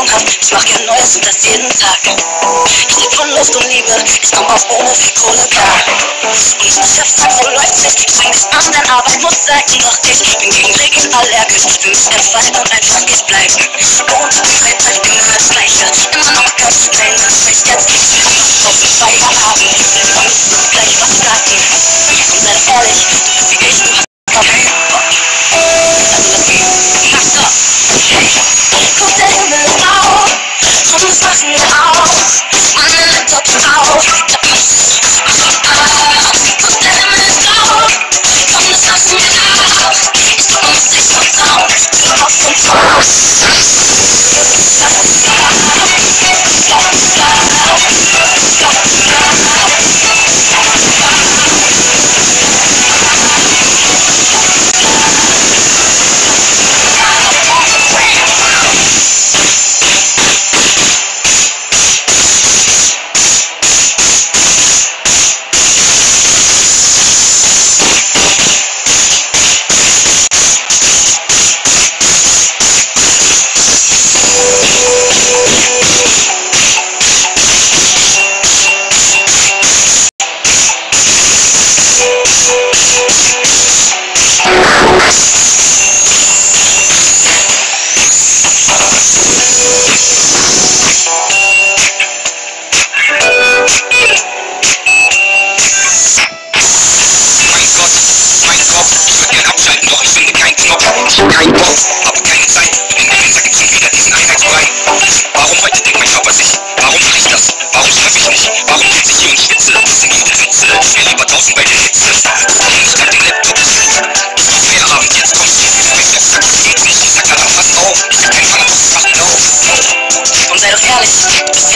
Vision hab, ich mach gern Neues und das jeden Tag. Ich leb von Luft und Liebe, ich komm aus ohne viel Kohle klar. Und mein Chef sagt, so läuft's nicht, streng dich an, deine Arbeit muss sein. Doch ich bin gegen Regeln allergisch, du musst entfalten und einfach ich bleiben. Und seit halt immer das Gleiche, immer noch ganz schnell, das heißt jetzt, auf den Feierabend, wir müssen uns gleich was starten. Und sei doch ehrlich, du bist wie ich, du hast keinen Bock. Also lass gehen, mach doch. Guck, der Himmel ist blau, und das machen wir auch. Meine Laptop ist auf, guck, der Himmel ist blau, komm, das lassen wir auch. Ich drück uns nicht noch down, wir auf uns raus. Kein Bock, aber keine Zeit. In den Sack schon wieder diesen Einheitsbrei. Warum heute denkt mein Körper sich? Warum mach ich das? Warum schlaf ich nicht? Warum sitze ich hier und schwitze? Das sind gute Witze. Ich will lieber draußen bei der Hitze. Ich hab den Laptop. Feierabend, jetzt kommst du. Mein Chef sagt, es geht nicht. Ich sag, na dann pass auf. Ich hab keinen Fall, mach auf. Und sei doch ehrlich, du bist